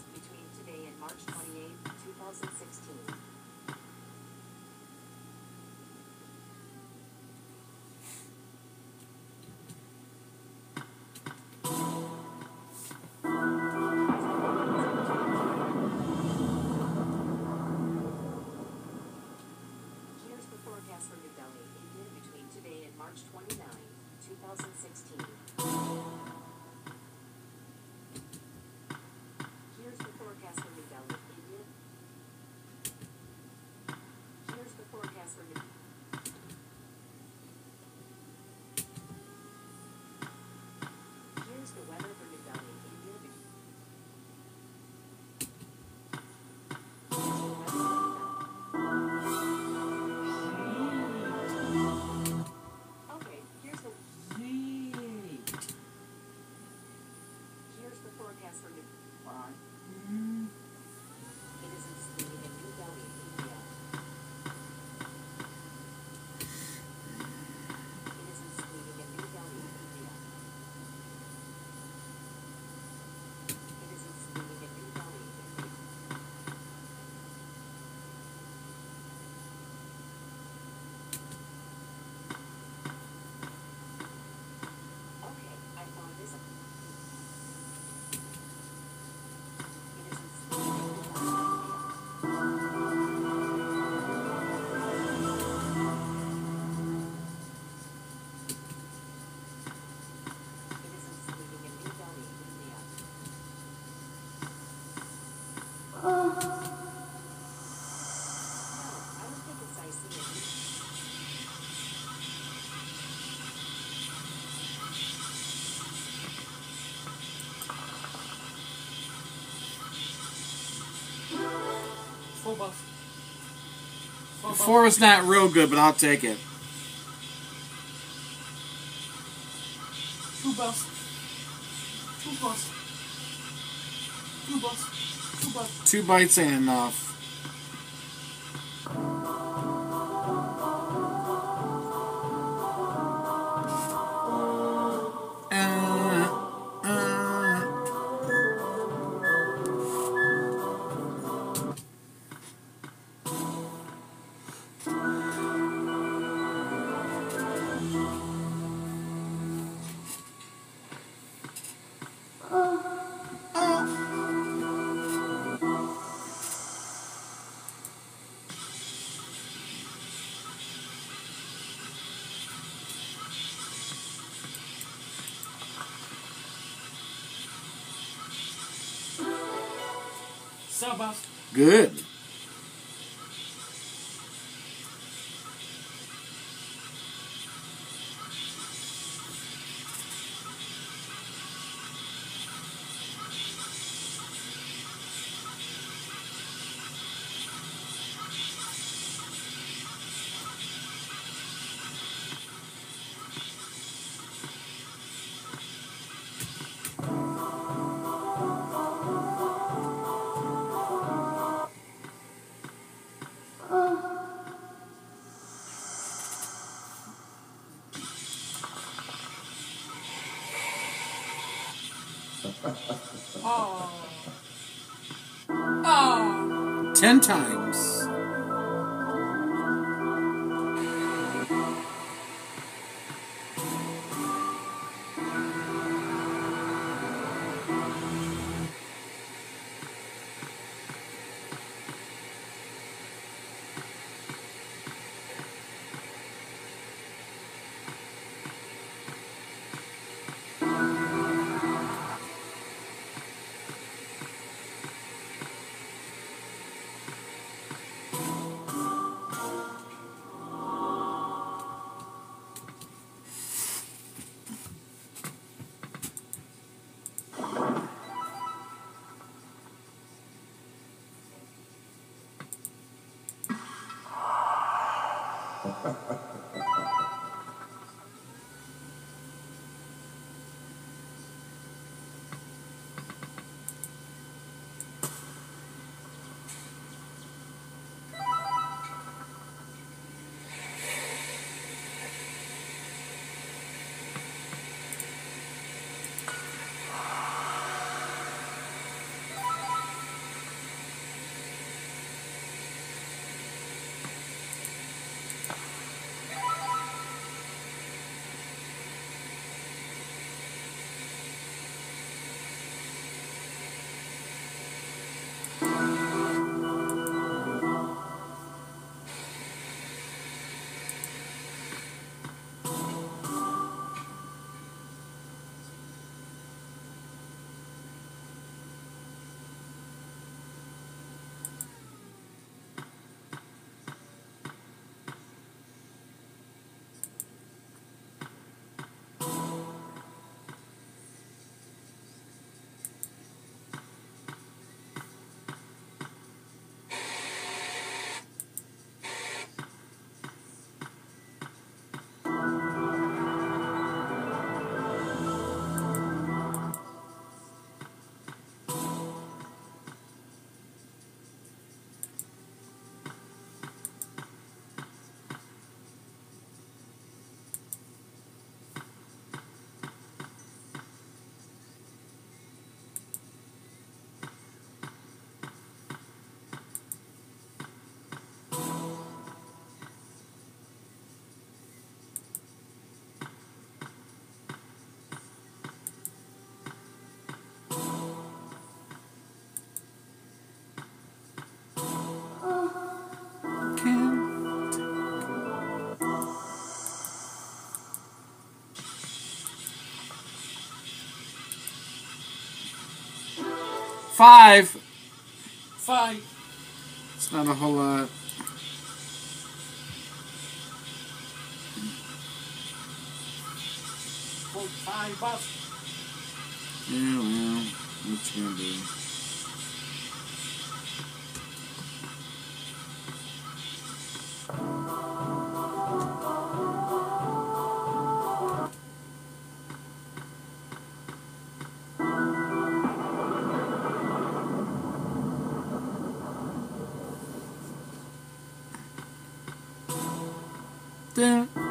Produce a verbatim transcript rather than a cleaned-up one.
between today and March twenty-eighth, two thousand sixteen. Here's the forecast for New Delhi, India between today and March twenty-ninth, two thousand sixteen. Here's the forecast for New Delhi, India. Here's the forecast for New Here's the weather for New Delhi, India. be- Here's the weather for New Delhi. Okay, here's the here's the forecast for New It isn't sleeping in New Delhi, India. It isn't sleeping in New Delhi, India. It isn't sleeping in New Delhi, India. Okay, I found this. It isn't sleeping in New Delhi, India. It isn't sleeping in New Delhi, India. No, I don't think it's icy in New Four bucks. Four bucks. Four is not real good, but I'll take it. Two bucks. Two bucks. Two bucks. Two bucks. Two bites ain't enough. Uh, uh. Seven bucks. Good. Oh. Oh. Ten times. Five. Five. It's not a whole lot. Five bucks. Yeah, well, what you gonna do? Dun.